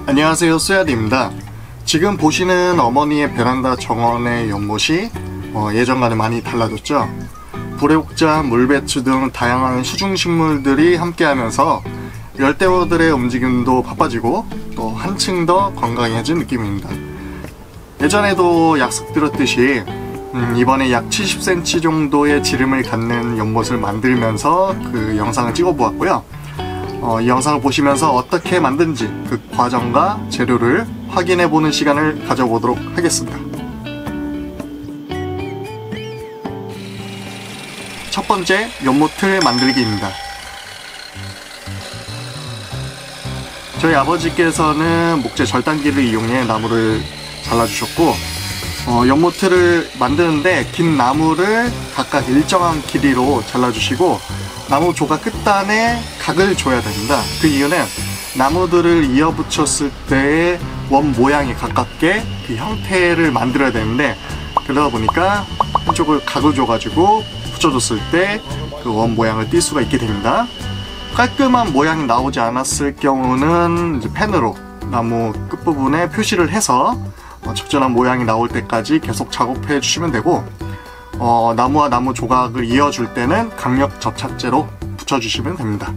안녕하세요, 쏘야디입니다. 지금 보시는 어머니의 베란다 정원의 연못이 예전과는 많이 달라졌죠. 불의옥자, 물배추 등 다양한 수중식물들이 함께하면서 열대어들의 움직임도 바빠지고 또 한층 더 건강해진 느낌입니다. 예전에도 약속드렸듯이 이번에 약 70cm 정도의 지름을 갖는 연못을 만들면서 그 영상을 찍어 보았고요. 이 영상을 보시면서 어떻게 만든지 그 과정과 재료를 확인해 보는 시간을 가져보도록 하겠습니다. 첫 번째, 연못틀 만들기입니다. 저희 아버지께서는 목재 절단기를 이용해 나무를 잘라주셨고, 연못틀을 만드는데 긴 나무를 각각 일정한 길이로 잘라주시고 나무 조각 끝단에 각을 줘야 됩니다. 그 이유는 나무들을 이어붙였을 때의 원 모양이 가깝게 그 형태를 만들어야 되는데, 그러다 보니까 한쪽을 각을 줘가지고 붙여줬을 때 그 원 모양을 띌 수가 있게 됩니다. 깔끔한 모양이 나오지 않았을 경우는 이제 펜으로 나무 끝부분에 표시를 해서 적절한 모양이 나올 때까지 계속 작업해 주시면 되고, 나무와 나무 조각을 이어줄 때는 강력 접착제로 붙여주시면 됩니다.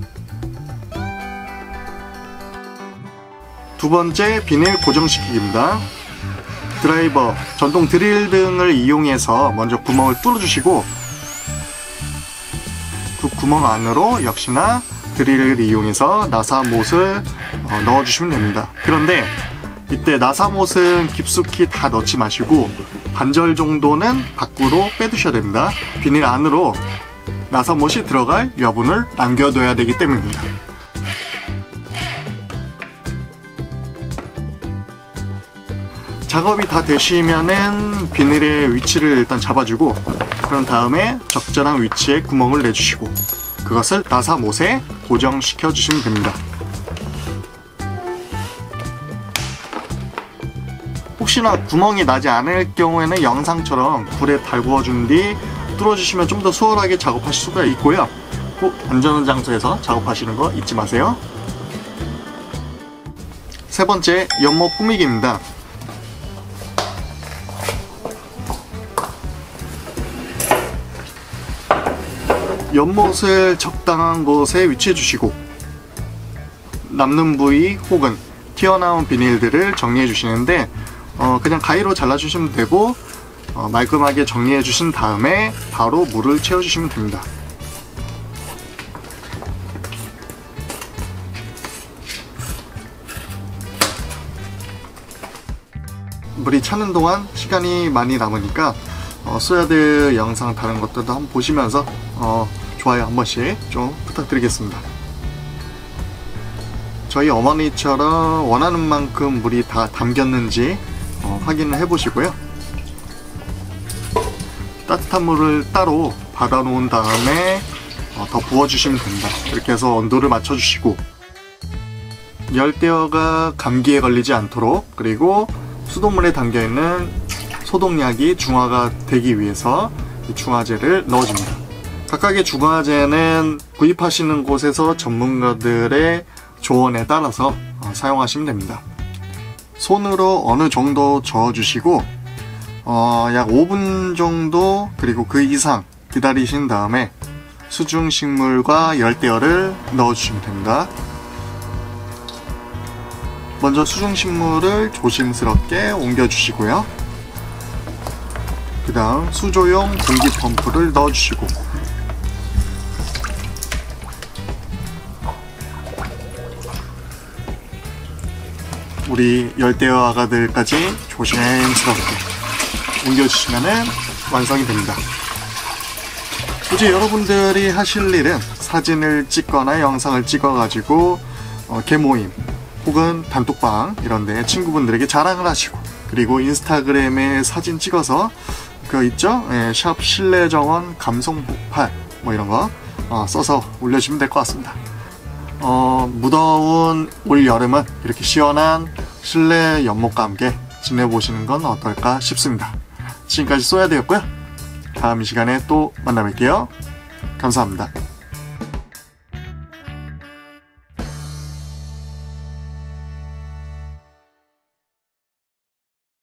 두 번째, 비닐 고정시키기입니다. 드라이버, 전동 드릴 등을 이용해서 먼저 구멍을 뚫어주시고, 그 구멍 안으로 역시나 드릴을 이용해서 나사못을 넣어주시면 됩니다. 그런데 이때 나사못은 깊숙이 다 넣지 마시고 반절 정도는 밖으로 빼두셔야 됩니다. 비닐 안으로 나사못이 들어갈 여분을 남겨둬야 되기 때문입니다. 작업이 다 되시면은 비닐의 위치를 일단 잡아주고, 그런 다음에 적절한 위치에 구멍을 내주시고 그것을 나사못에 고정시켜 주시면 됩니다. 혹시나 구멍이 나지 않을 경우에는 영상처럼 불에 달구어 준 뒤 뚫어주시면 좀 더 수월하게 작업하실 수가 있고요. 꼭 안전한 장소에서 작업하시는 거 잊지 마세요. 세 번째, 연못 꾸미기입니다. 연못을 적당한 곳에 위치해 주시고 남는 부위 혹은 튀어나온 비닐들을 정리해 주시는데 그냥 가위로 잘라주시면 되고, 말끔하게 정리해 주신 다음에 바로 물을 채워 주시면 됩니다. 물이 차는 동안 시간이 많이 남으니까 쏘야드 영상 다른 것들도 한번 보시면서 좋아요 한 번씩 좀 부탁드리겠습니다. 저희 어머니처럼 원하는 만큼 물이 다 담겼는지 확인을 해 보시고요. 따뜻한 물을 따로 받아 놓은 다음에 더 부어 주시면 됩니다. 이렇게 해서 온도를 맞춰 주시고, 열대어가 감기에 걸리지 않도록, 그리고 수돗물에 담겨 있는 소독약이 중화가 되기 위해서 이 중화제를 넣어줍니다. 각각의 중화제는 구입하시는 곳에서 전문가들의 조언에 따라서 사용하시면 됩니다. 손으로 어느 정도 저어주시고 약 5분 정도, 그리고 그 이상 기다리신 다음에 수중식물과 열대어를 넣어주시면 됩니다. 먼저 수중식물을 조심스럽게 옮겨주시고요. 그 다음 수조용 공기 펌프를 넣어주시고, 우리 열대어 아가들까지 조심스럽게 옮겨주시면 완성이 됩니다. 이제 여러분들이 하실 일은 사진을 찍거나 영상을 찍어 가지고 개모임 혹은 단톡방 이런 데 친구분들에게 자랑을 하시고, 그리고 인스타그램에 사진 찍어서 그거 있죠? 샵 실내정원 감성폭발 뭐 이런 거 써서 올려주시면 될 것 같습니다. 무더운 올 여름은 이렇게 시원한 실내 연못과 함께 지내보시는 건 어떨까 싶습니다. 지금까지 쏘야드였고요. 다음 시간에 또 만나 뵐게요. 감사합니다.